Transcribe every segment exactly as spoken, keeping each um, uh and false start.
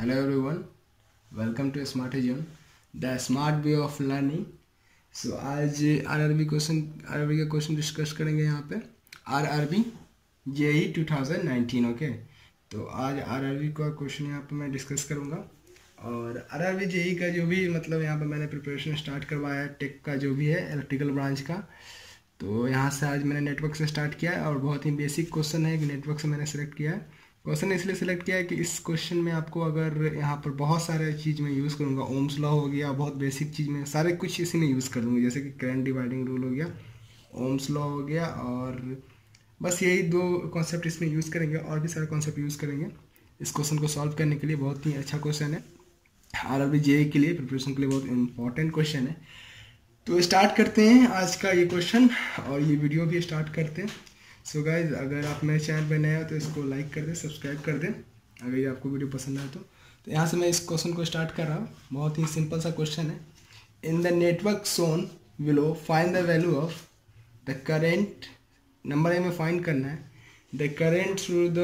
Hello everyone, welcome to Smartiee Zone, the smart way of learning. So आज RRB question RRB का question discuss करेंगे यहाँ पे RRB JE two thousand nineteen. Okay, तो आज RRB का क्वेश्चन यहाँ पे मैं डिस्कस करूँगा. और आरआरबी जेई का जो भी मतलब यहाँ पे मैंने प्रिपरेशन स्टार्ट करवाया है, टेक का जो भी है इलेक्ट्रिकल ब्रांच का. तो यहाँ से आज मैंने नेटवर्क से स्टार्ट किया है और बहुत ही बेसिक क्वेश्चन है कि नेटवर्क से मैंने सेलेक्ट किया है. क्वेश्चन इसलिए सिलेक्ट किया है कि इस क्वेश्चन में आपको अगर यहाँ पर बहुत सारे चीज़ में यूज़ करूँगा, ओम्स लॉ हो गया, बहुत बेसिक चीज़ में सारे कुछ इसी में यूज़ कर दूँगी, जैसे कि करंट डिवाइडिंग रूल हो गया, ओम्स लॉ हो गया, और बस यही दो कॉन्सेप्ट इसमें यूज़ करेंगे. और भी सारे कॉन्सेप्ट यूज़ करेंगे इस क्वेश्चन को सॉल्व करने के लिए. बहुत ही अच्छा क्वेश्चन है, आरआरबी जेई के लिए प्रिपरेशन के लिए बहुत इंपॉर्टेंट क्वेश्चन है. तो स्टार्ट करते हैं आज का ये क्वेश्चन और ये वीडियो भी स्टार्ट करते हैं. सो so गाइज, अगर आप मेरे चैनल पर नए हो तो इसको लाइक कर दें, सब्सक्राइब कर दें अगर ये आपको वीडियो पसंद आए तो. तो यहाँ से मैं इस क्वेश्चन को स्टार्ट कर रहा हूँ. बहुत ही सिंपल सा क्वेश्चन है. In the network shown below find the value of the current. Number A में फाइंड करना है the current through the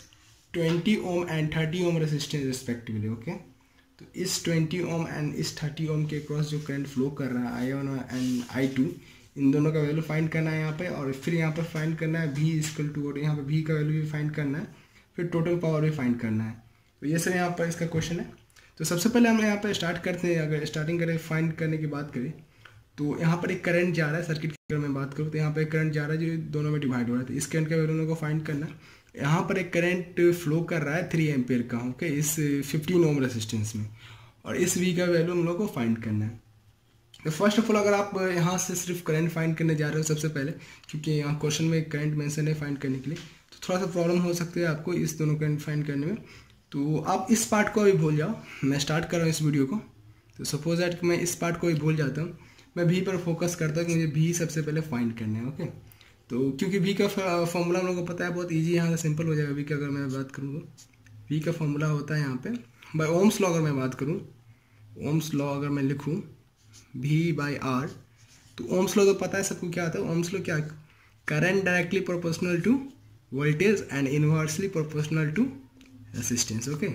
twenty ohm and thirty ohm resistance respectively. Okay, तो इस ट्वेंटी ओम एंड इस thirty ohm के cross जो current flow कर रहा है I one and I two, इन दोनों का वैल्यू फाइंड करना है यहाँ पे. और फिर यहाँ पर फाइंड करना है भी इक्वल टू वोट, यहाँ पे भी का वैल्यू भी फाइंड करना है, फिर टोटल पावर भी फाइंड करना है. तो ये सब यहाँ पर इसका क्वेश्चन है. तो सबसे पहले हम यहाँ पर स्टार्ट करते हैं. अगर स्टार्टिंग करें फाइंड करने की बात करें तो यहाँ पर एक करंट जा रहा है सर्किट की. अगर मैं बात करूँ तो यहाँ पर एक करंट जा रहा है जो दोनों में डिवाइड हो रहा है. तो इस करंट का वैल्यू को फाइंड करना है. यहाँ पर एक करंट फ्लो कर रहा है थ्री एम्पेयर का, ओके, इस फिफ्टीन ओम रेजिस्टेंस में, और इस वी का वैल्यू हम लोग को फाइंड करना है. तो फर्स्ट ऑफ ऑल अगर आप यहाँ से सिर्फ करंट फाइंड करने जा रहे हो सबसे पहले, क्योंकि यहाँ क्वेश्चन में करंट मेंशन है फाइंड करने के लिए, तो थोड़ा सा प्रॉब्लम हो सकती है आपको इस दोनों करंट फाइंड करने में. तो आप इस पार्ट को अभी भूल जाओ. मैं स्टार्ट कर रहा हूँ इस वीडियो को. तो सपोज दैट कि मैं इस पार्ट को भी भूल जाता हूँ, मैं भी पर फोकस करता हूँ कि मुझे भी सबसे पहले फाइंड करना है. ओके, तो क्योंकि भी का फॉर्मूला हम लोग को पता है, बहुत ईजी यहाँ से सिंपल हो जाएगा. भी का अगर मैं बात करूँ तो भी का फॉर्मूला होता है यहाँ पे बाय ओम्स लॉ. अगर मैं बात करूँ ओम्स लॉ अगर मैं लिखूँ भी बाई आर, तो ओम्स लॉ तो पता है सबको क्या आता है. ओम्स लॉ क्या, current directly proportional to voltage and inversely proportional to resistance. Okay,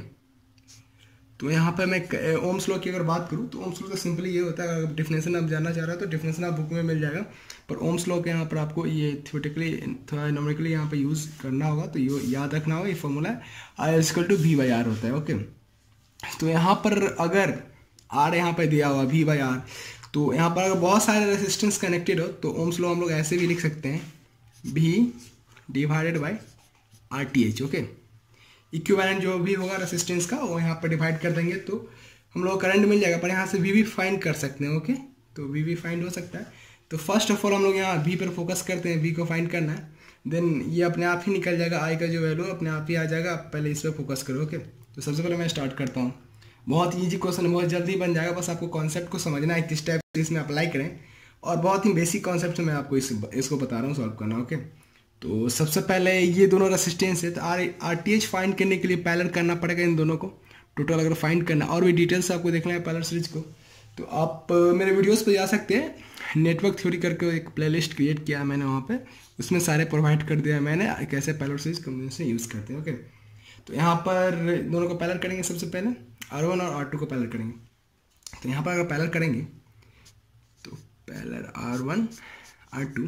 तो यहाँ पर मैं ओम्स लॉ की अगर बात करूँ तो ओम्स लॉ तो सिंपली ये होता है. अगर डिफिनेशन आप जानना चाह रहे हो तो डिफिनेशन आप बुक में मिल जाएगा, पर ओम्स लॉ के यहाँ पर आपको ये थ्योरेटिकली थोड़ा न्यूमेरिकली यहाँ पर यूज़ करना होगा. तो ये याद रखना होगा, ये formula I equal to V by R होता है. ओके, तो यहाँ पर अगर आर यहाँ पर दिया हुआ वी बाई आर, तो यहाँ पर अगर बहुत सारे रेजिस्टेंस कनेक्टेड हो तो ओम्स लॉ हम लोग ऐसे भी लिख सकते हैं भी divided by R T H. Okay, equivalent जो भी होगा रेजिस्टेंस का वो यहाँ पर डिवाइड कर देंगे तो हम लोग करंट मिल जाएगा. पर यहाँ से वी भी फाइंड कर सकते हैं. ओके, तो वी भी फाइंड हो सकता है. तो फर्स्ट ऑफ ऑल हम लोग यहाँ वी पर फोकस करते हैं, वी को फाइंड करना है. देन ये अपने आप ही निकल जाएगा, आई का जो वैल्यू अपने आप ही आ जाएगा. आप पहले इस पर फोकस करो. ओके, तो सबसे पहले मैं स्टार्ट करता हूँ. बहुत ईजी क्वेश्चन, बहुत जल्दी बन जाएगा. बस आपको कॉन्सेप्ट को समझना है किस टाइप से इसमें अप्लाई करें, और बहुत ही बेसिक कॉन्सेप्ट से मैं आपको इस इसको बता रहा हूँ सॉल्व करना. ओके, तो सबसे पहले ये दोनों रेजिस्टेंस है, तो R R T H find करने के लिए पैरेलल करना पड़ेगा इन दोनों को. टोटल अगर फाइंड करना और भी डिटेल्स आपको देखना है पैरेलल सीरीज को, तो आप मेरे वीडियोस पे जा सकते हैं. नेटवर्क थ्योरी करके एक प्लेलिस्ट क्रिएट किया है मैंने, वहाँ पे उसमें सारे प्रोवाइड कर दिया है मैंने कैसे पैरेलल सीरीज कॉम्बिनेशन यूज़ करते हैं. ओके, तो यहाँ पर दोनों को पैरेलल करेंगे. सबसे पहले आर वन और आर टू को पैरेलल करेंगे. तो यहाँ पर अगर पैरेलल करेंगे तो parallel R one R two,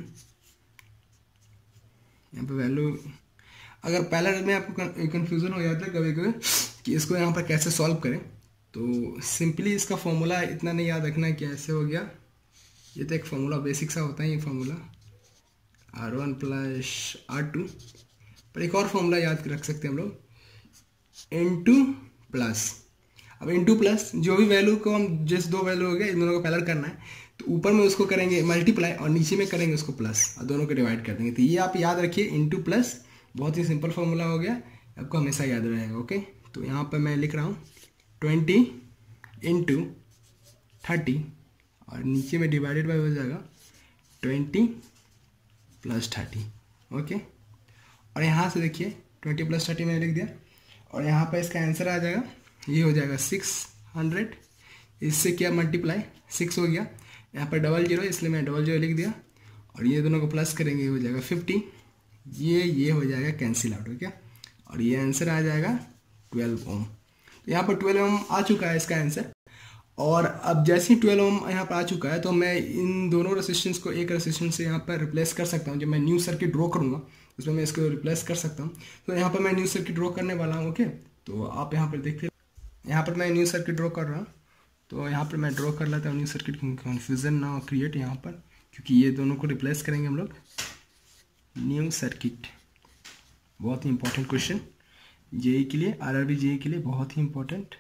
यहाँ पर वैल्यू अगर पैरेलल में आपको कन्फ्यूज़न हो जाता है कभी कभी कि इसको यहाँ पर कैसे सॉल्व करें, तो सिंपली इसका फॉर्मूला इतना नहीं याद रखना है कि ऐसे हो गया. ये तो एक फार्मूला बेसिक सा होता है ये formula R one plus R two. पर एक और फार्मूला याद रख सकते हैं हम लोग, एन टू प्लस. अब एन टू प्लस जो भी वैल्यू को हम जिस दो वैल्यू हो गया इन दोनों को पैरेलल करना है, तो ऊपर में उसको करेंगे मल्टीप्लाई और नीचे में करेंगे उसको प्लस, और दोनों को डिवाइड कर देंगे. तो ये आप याद रखिए, इन टू प्लस बहुत ही सिंपल फार्मूला हो गया, आपको हमेशा याद रहेगा. ओके, तो यहाँ पर मैं लिख रहा हूँ ट्वेंटी इंटू थर्टी, और नीचे में डिवाइडेड बाय हो जाएगा ट्वेंटी प्लस थर्टी. ओके, और यहाँ से देखिए ट्वेंटी प्लस थर्टी मैंने लिख दिया, और यहाँ पर इसका आंसर आ जाएगा, ये हो जाएगा सिक्स हंड्रेड. इससे क्या मल्टीप्लाई सिक्स हो गया, यहाँ पर डबल जीरो इसलिए मैं डबल जीरो लिख दिया, और ये दोनों को प्लस करेंगे हो जाएगा फिफ्टी. ये ये हो जाएगा कैंसिल आउट. हो गया, और ये आंसर आ जाएगा ट्वेल्व ओम. तो यहाँ पर ट्वेल्व ओम आ चुका है इसका आंसर। और अब जैसे ही ट्वेल्व ओम यहाँ पर आ चुका है तो मैं इन दोनों रेसिस्टेंस को एक रेसिस्टेंस से यहाँ पर रिप्लेस कर सकता हूँ। जब मैं न्यू सर्किट ड्रॉ करूँगा उसमें मैं इसको रिप्लेस कर सकता हूँ। तो यहाँ पर मैं न्यू सर्किट ड्रॉ करने वाला हूँ। ओके, तो आप यहाँ पर देखिए, यहाँ पर मैं न्यू सर्किट ड्रॉ कर रहा हूँ। तो यहाँ पर मैं ड्रॉ कर लेता हूँ न्यू सर्किट, कन्फ्यूज़न ना क्रिएट यहाँ पर, क्योंकि ये दोनों को रिप्लेस करेंगे हम लोग। न्यू सर्किट बहुत ही इंपॉर्टेंट क्वेश्चन जेई के लिए, आरआरबी जेई के लिए बहुत ही इंपॉर्टेंट।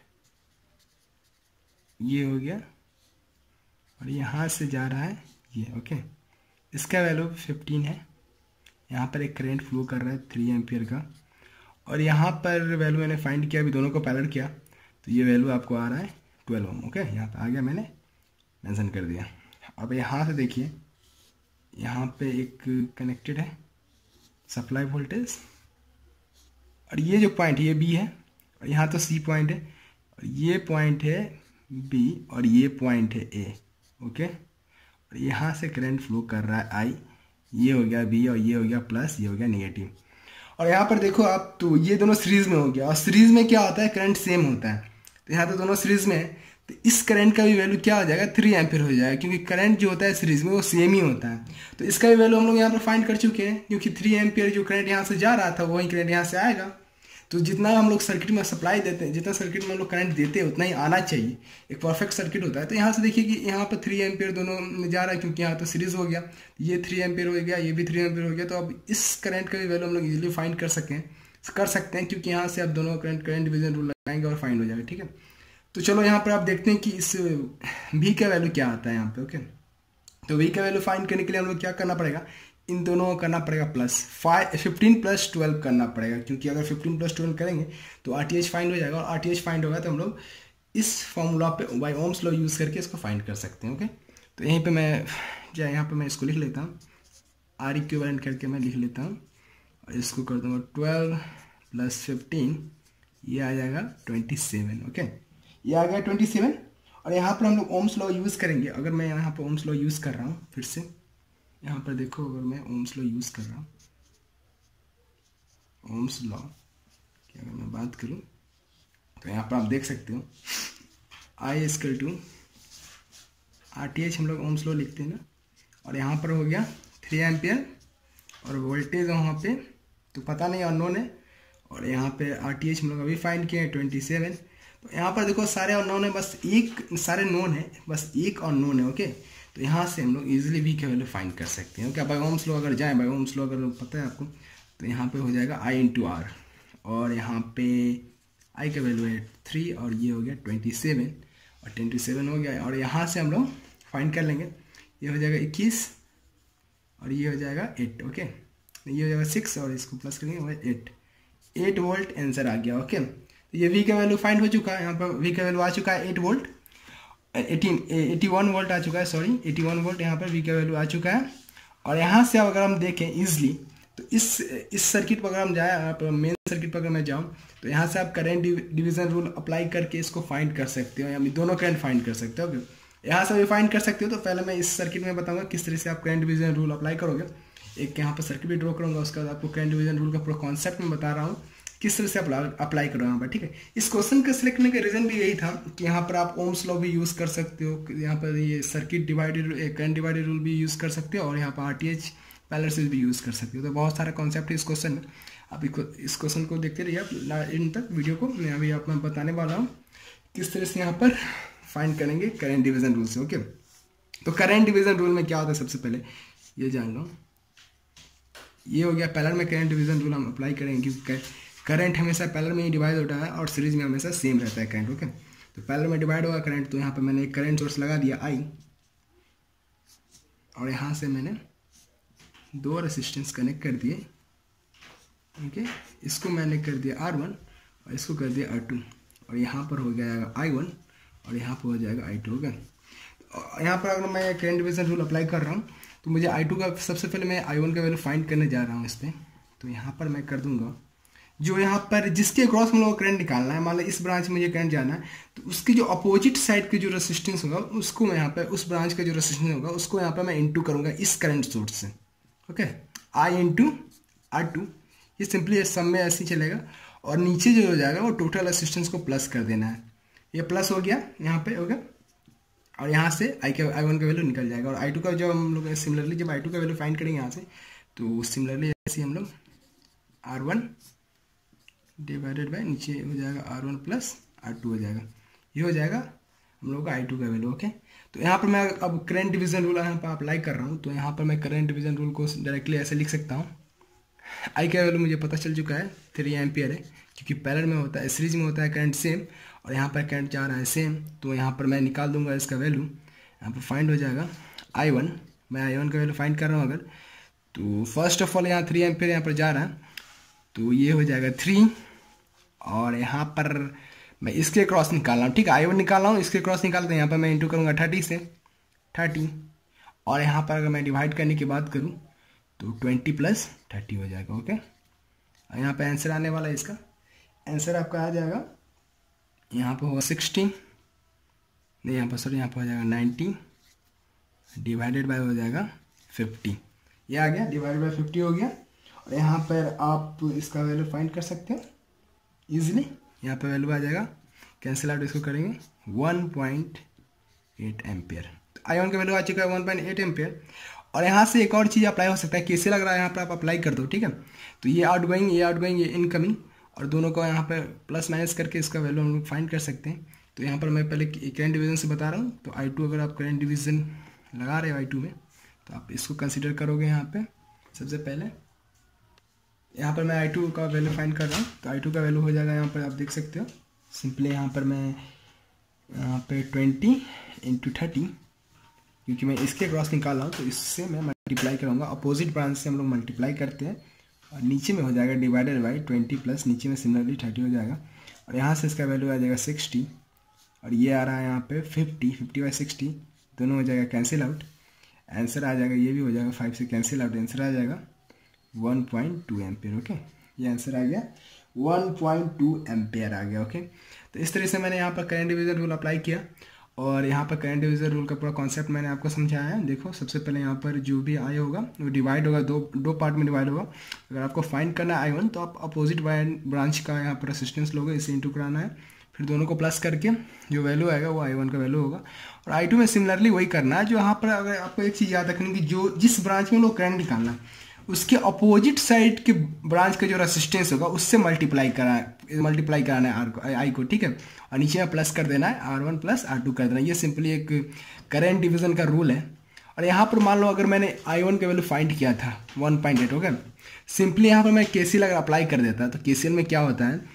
ये हो गया और यहाँ से जा रहा है ये। ओके, इसका वैल्यू फिफ्टीन है। यहाँ पर एक करंट फ्लो कर रहा है थ्री एम्पियर का, और यहाँ पर वैल्यू मैंने फाइंड किया, अभी दोनों को पैरेलल किया तो ये वैल्यू आपको आ रहा है ट्वेल्व ओम। ओके, यहाँ पर आ गया, मैंने मेंशन कर दिया। अब यहाँ से देखिए, यहाँ पे एक कनेक्टेड है सप्लाई वोल्टेज, और ये जो पॉइंट है ये बी है, और यहाँ तो सी पॉइंट है, और ये पॉइंट है बी, और ये पॉइंट है ए। ओके, और यहाँ से करंट फ्लो कर रहा है आई, ये हो गया बी, और ये हो गया प्लस, ये हो गया नेगेटिव। और यहाँ पर देखो आप, तो ये दोनों सीरीज में हो गया, और सीरीज में क्या होता है, करंट सेम होता है। तो यहाँ तो दोनों सीरीज में है, तो इस करंट का भी वैल्यू क्या हो जाएगा, थ्री एम्पियर हो जाएगा, क्योंकि करंट जो होता है सीरीज में वो सेम ही होता है। तो इसका भी वैल्यू हम लोग यहाँ पर फाइंड कर चुके हैं, क्योंकि थ्री एम्पियर जो करंट यहाँ से जा रहा था वही करंट यहाँ से आएगा। तो जितना हम लोग सर्किट में सप्लाई देते हैं, जितना सर्किट में हम लोग करंट देते हैं उतना ही आना चाहिए, एक परफेक्ट सर्किट होता है। तो यहाँ से देखिए कि यहाँ पर थ्री एम्पियर दोनों में जा रहा है, क्योंकि यहाँ तो सीरीज हो गया, ये थ्री एम्पियर हो गया, ये भी थ्री एम्पियर हो गया। तो अब इस करंट का भी वैल्यू हम लोग इजीली फाइंड कर सकें कर सकते हैं, क्योंकि यहाँ से आप दोनों करंट करंट डिवीजन रूल लगाएंगे और फाइंड हो जाएगा। ठीक है, तो चलो यहाँ पर आप देखते हैं कि इस भी का वैल्यू क्या आता है यहाँ पे। ओके, तो वी का वैल्यू फाइंड करने के लिए हम लोग क्या करना पड़ेगा, इन दोनों को करना पड़ेगा plus five fifteen plus twelve करना पड़ेगा, क्योंकि अगर फिफ्टीन प्लस ट्वेल्व करेंगे तो आर टी एच फाइंड हो जाएगा, और आर टी एच फाइंड होगा तो हम लोग इस फॉर्मूला पे बाय ओम्स लॉ यूज़ करके इसको फाइंड कर सकते हैं। ओके, तो यहीं पे मैं जो यहाँ पे मैं इसको लिख लेता हूँ, आर इक्विवेलेंट करके मैं लिख लेता हूँ, और इसको कर दूँगा ट्वेल्व प्लस फिफ्टीन, ये आ जाएगा ट्वेंटी सेवन। ओके, ये आ गया ट्वेंटी सेवन। और यहाँ पर हम लोग ओम्स लॉ यूज़ करेंगे। अगर मैं यहाँ पर ओम्स लॉ यूज़ कर रहा हूँ, फिर से यहाँ पर देखो, अगर मैं ओम्स लॉ यूज़ कर रहा हूँ, ओम्स लॉ की अगर मैं बात करूँ तो यहाँ पर आप देख सकते हो I equal to R T H, हम लोग ओम्स लॉ लिखते हैं ना, और यहाँ पर हो गया थ्री एम्पियर, और वोल्टेज वहाँ पे तो पता नहीं अननोन है, और यहाँ पे आर टी एच हम लोग अभी फाइंड किए हैं ट्वेंटी सेवन। तो यहाँ पर देखो सारे अननोन है, बस एक, सारे नोन है, बस एक अननोन है। ओके, तो यहाँ से हम लोग इजीली भी का वैल्यू फाइंड कर सकते हैं। ओके, बाय ओम्स लॉ अगर जाए, बाय ओम्स लॉ अगर पता है आपको, तो यहाँ पे हो जाएगा आई इंटू आर, और यहाँ पे आई का वैल्यू है थ्री, और ये हो गया ट्वेंटी सेवन, और ट्वेंटी सेवन हो गया, और यहाँ से हम लोग फाइंड कर लेंगे, ये हो जाएगा इक्कीस, और ये हो जाएगा एट। ओके, ये हो जाएगा सिक्स, और इसको प्लस करेंगे एट, एट वोल्ट आंसर आ गया। ओके, तो ये वी का वैल्यू फाइंड हो चुका है, यहाँ पर वी का वैल्यू आ चुका है eight volt, eighteen eighty one volt आ चुका है, सॉरी एटी वन वोल्ट यहाँ पर वी का वैल्यू आ चुका है। और यहाँ से अगर हम देखें ईजिली, तो इस इस सर्किट पर अगर हम जाए, आप मेन सर्किट पर अगर मैं जाऊँ, तो यहाँ से आप करंट डिवीजन रूल अप्लाई करके इसको फाइंड कर सकते हो, यानी दोनों करंट फाइंड कर सकते हो। ओके, यहाँ से भी फाइंड कर सकते हो। तो पहले मैं इस सर्किट में बताऊँगा किस तरह से आप करंट डिवीजन रूल अप्लाई करोगे। एक यहाँ पर सर्किट भी ड्रॉ करूँगा, उसके बाद आपको करंट डिवीजन रूल का पूरा कॉन्सेप्ट में बता रहा हूँ किस तरह से अप्लाई अप्लाई करो यहाँ पर। ठीक है, इस क्वेश्चन का सिलेक्ट करने का रीजन भी यही था कि यहाँ पर आप ओम्स लॉ भी यूज़ कर सकते हो, यहाँ पर ये circuit divided current divided rule भी यूज़ कर सकते हो, और यहाँ पर आरटीएच पैरेलल भी यूज़ कर सकते हो। तो बहुत सारा कॉन्सेप्ट है इस क्वेश्चन में। आप इस क्वेश्चन को देखते रहिए आप इन तक वीडियो को। मैं अभी आपको बताने वाला हूँ किस तरह से यहाँ पर फाइंड करेंगे करंट डिवीजन रूल से। ओके, तो करंट डिवीजन रूल में क्या होता है, सबसे पहले ये जान लो, ये हो गया पैरेलल में करंट डिवीजन रूल हम अप्लाई करेंगे, क्योंकि करंट हमेशा पैरेलल में ही डिवाइड होता है और सीरीज में हमेशा सेम रहता है करंट। ओके, तो पैरेलल में डिवाइड होगा करंट, तो यहाँ पे मैंने एक करंट सोर्स लगा दिया आई, और यहाँ से मैंने दो रेसिस्टेंस कनेक्ट कर दिए। ओके, इसको मैंने कर दिया आर वन और इसको कर दिया आर टू, और यहाँ पर हो जाएगा आई वन और यहाँ पर हो जाएगा आई टू। ओके, यहाँ पर अगर मैं करंट डिवीजन रूल अप्लाई कर रहा हूँ तो मुझे आई टू का सबसे पहले मैं आई वन का वैल्यू फाइंड करने जा रहा हूँ इस पर। तो यहाँ पर मैं कर दूंगा जो यहाँ पर जिसके क्रॉस में लोग करंट निकालना है, मान लो इस ब्रांच में मुझे करंट जाना है, तो उसकी जो अपोजिट साइड की जो रेसिस्टेंस होगा उसको मैं यहाँ पे उस ब्रांच का जो रेसिस्टेंस होगा उसको यहाँ पे मैं इनटू करूँगा इस करंट सोर्स से। Okay, I into R two, ये सिंपली सब में ऐसे ही चलेगा। और नीचे जो हो जाएगा वो टोटल रेसिस्टेंस को प्लस कर देना है। ये प्लस हो गया यहाँ पे हो गया, और यहाँ से आई के आई वन का वैल्यू निकल जाएगा। और आई टू का जब हम लोग सिमिलरली जब आई टू का वैल्यू फाइंड करेंगे यहाँ से, तो सिमिलरली ऐसे हम लोग आर वन डिवाइडेड बाई नीचे हो जाएगा R one plus R two हो जाएगा, ये हो जाएगा हम लोग का आई टू का वैल्यू। ओके, तो यहाँ पर मैं अब करंट डिवीजन रूल यहाँ पर अप्लाई कर रहा हूँ, तो यहाँ पर मैं करंट डिवीजन रूल को डायरेक्टली ऐसे लिख सकता हूँ। आई का वैल्यू मुझे पता चल चुका है थ्री एम्पियर है, क्योंकि पैरेलल में होता है, सीरीज में होता है करंट सेम, और यहाँ पर करंट जा रहा है सेम, तो यहाँ पर मैं निकाल दूंगा इसका वैल्यू। यहाँ पर फाइंड हो जाएगा आई वन, मैं आई वन का वैल्यू फाइंड कर रहा हूँ अगर, तो फर्स्ट ऑफ ऑल यहाँ थ्री एम्पियर यहाँ पर जा रहा है, तो ये हो जाएगा थ्री, और यहाँ पर मैं इसके क्रॉस निकाल रहा हूँ, ठीक है, आई वन निकाल रहा हूँ, इसके क्रॉस निकालते हैं, यहाँ पर मैं इंटू करूँगा थर्टी से थर्टी, और यहाँ पर अगर मैं डिवाइड करने की बात करूँ तो ट्वेंटी प्लस थर्टी हो जाएगा। ओके, और यहाँ पे आंसर आने वाला है, इसका आंसर आपका आ जाएगा यहाँ पे होगा सिक्सटी, नहीं यहाँ पर सॉरी यहाँ पर हो जाएगा नाइन्टी डिवाइडेड बाय हो जाएगा फिफ्टी, ये आ गया डिवाइडेड बाय फिफ्टी हो गया। और यहाँ पर आप इसका वैल्यू फाइंड कर सकते हैं इजीली, यहाँ पर वैल्यू आ जाएगा, कैंसिल आउट इसको करेंगे वन पॉइंट एट एम्पियर, तो आई वन का वैल्यू आ चुका है वन पॉइंट एट एम्पियर। और यहाँ से एक और चीज़ अप्लाई हो सकता है, कैसे लग रहा है यहाँ पर आप अप्लाई कर दो, ठीक है, तो ये आउट गोइंग ये आउट गोइंग ये इनकमिंग, और दोनों को यहाँ पर प्लस माइनस करके इसका वैल्यू हम लोग फाइंड कर सकते हैं। तो यहाँ पर मैं पहले करंट डिवीजन से बता रहा हूँ, तो आई टू अगर आप करंट डिवीजन लगा रहे हो आई टू में, तो आप इसको कंसिडर करोगे यहाँ पे सबसे पहले, यहाँ पर मैं आई टू का वैल्यू फाइंड कर रहा हूँ, तो आई टू का वैल्यू हो जाएगा यहाँ पर आप देख सकते हो सिंपली, यहाँ पर मैं यहाँ पे ट्वेंटी इंटू थर्टी, क्योंकि मैं इसके क्रॉस निकाल रहा हूँ, तो इससे मैं मल्टीप्लाई करूँगा, अपोजिट ब्रांच से हम लोग मल्टीप्लाई करते हैं, और नीचे में हो जाएगा डिवाइडेड बाई ट्वेंटी प्लस नीचे में सिमिलरली थर्टी हो जाएगा, और यहाँ से इसका वैल्यू आ जाएगा सिक्सटी, और ये आ रहा है यहाँ पे फिफ्टी, फिफ्टी बाई सिक्सटी दोनों हो जाएगा कैंसिल आउट, आंसर आ जाएगा, ये भी हो जाएगा फाइव से कैंसिल आउट, आंसर आ जाएगा one point two ampere. Okay, ये आंसर आ गया वन पॉइंट टू एम्पियर आ गया। ओके, तो इस तरह से मैंने यहाँ पर करंट डिवीजन रूल अप्लाई किया, और यहाँ पर करंट डिवीजन रूल का पूरा कॉन्सेप्ट मैंने आपको समझाया है। देखो सबसे पहले यहाँ पर जो भी आई होगा वो डिवाइड होगा, दो दो पार्ट में डिवाइड होगा। अगर आपको फाइंड करना है आई वन, तो आप अपोजिट ब्रांच का यहाँ पर रेसिस्टेंस लोगे, इसे इंटू कराना है, फिर दोनों को प्लस करके जो वैल्यू आएगा वो आई वन का वैल्यू होगा। और आई टू में सिमिलरली वही करना है, जो यहाँ पर अगर आपको एक चीज़ याद रखनी कि जो जिस ब्रांच में लोग करंट निकालना है उसके अपोजिट साइड के ब्रांच का जो रेसिस्टेंस होगा उससे मल्टीप्लाई करा मल्टीप्लाई कराना है आर को आई को, ठीक है, और नीचे में प्लस कर देना है R one plus R two कर देना है। ये सिंपली एक करंट डिवीजन का रूल है। और यहाँ पर मान लो अगर मैंने आई वन का वैल्यू फाइंड किया था one point eight, okay, simply यहाँ पर मैं केसीएल अगर अप्लाई कर देता, तो केसीएल में क्या होता है,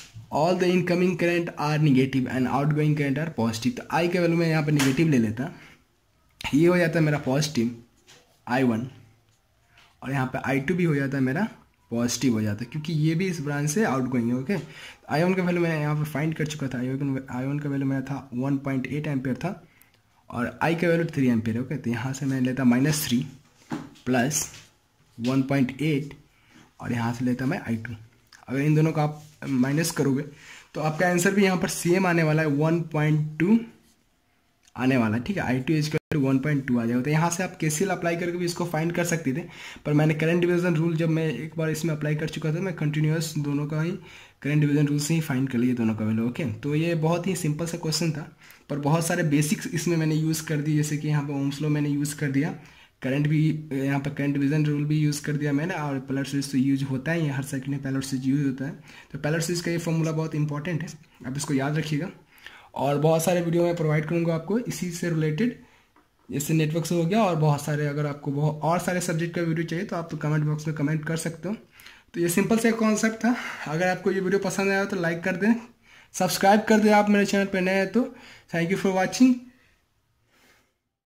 all the incoming current are negative and out going current are positive. तो आई का वैल्यू मैं यहाँ पर निगेटिव ले लेता, ये हो जाता है मेरा पॉजिटिव आई वन, और यहाँ पे आई टू भी हो जाता है मेरा पॉजिटिव हो जाता है, क्योंकि ये भी इस ब्रांच से आउट गोइंग है। ओके, आई वन का वैल्यू मैंने यहाँ पे फाइंड कर चुका था, आई वन आई वन का वैल्यू मेरा था वन पॉइंट एट एम्पियर था, और आई का वैल्यू थ्री एम्पियर है। ओके, तो यहाँ से मैं लेता minus three plus one point eight, और यहाँ से लेता मैं आई टू। अगर इन दोनों का आप माइनस करोगे तो आपका आंसर भी यहाँ पर सेम आने वाला है, वन पॉइंट टू आने वाला है, ठीक है, I two is one point two आ जाएगा। तो यहाँ से आप केसीएल अप्लाई करके भी इसको फाइंड कर सकते थे, पर मैंने करंट डिवीजन रूल जब मैं एक बार इसमें अप्लाई कर चुका था, मैं कंटिन्यूअस दोनों का ही करंट डिवीजन रूल से ही फाइंड कर लिए दोनों का वैल्यू। ओके, तो ये बहुत ही सिंपल सा क्वेश्चन था, पर बहुत सारे बेसिक्स इसमें मैंने यूज़ कर दिए, जैसे कि यहाँ पर ओम्स लॉ मैंने यूज़ कर दिया, करंट भी यहाँ पर करंट डिवीजन रूल भी यूज़ कर दिया मैंने, और पैरेलल सीरीज तो यूज होता है, हर सर्किट में पैरेलल सीरीज यूज होता है। तो पैरेलल सीरीज का ये फॉर्मूला बहुत इंपॉर्टेंट है, आप इसको याद रखिएगा। और बहुत सारे वीडियो मैं प्रोवाइड करूँगा आपको इसी से रिलेटेड, जैसे नेटवर्क से हो गया, और बहुत सारे अगर आपको बहुत और सारे सब्जेक्ट का वीडियो चाहिए तो आप तो कमेंट बॉक्स में कमेंट कर सकते हो। तो ये सिंपल से कॉन्सेप्ट था। अगर आपको ये वीडियो पसंद आया तो लाइक कर दें, सब्सक्राइब कर दें, आप मेरे चैनल पर नए हैं तो। Thank you for watching.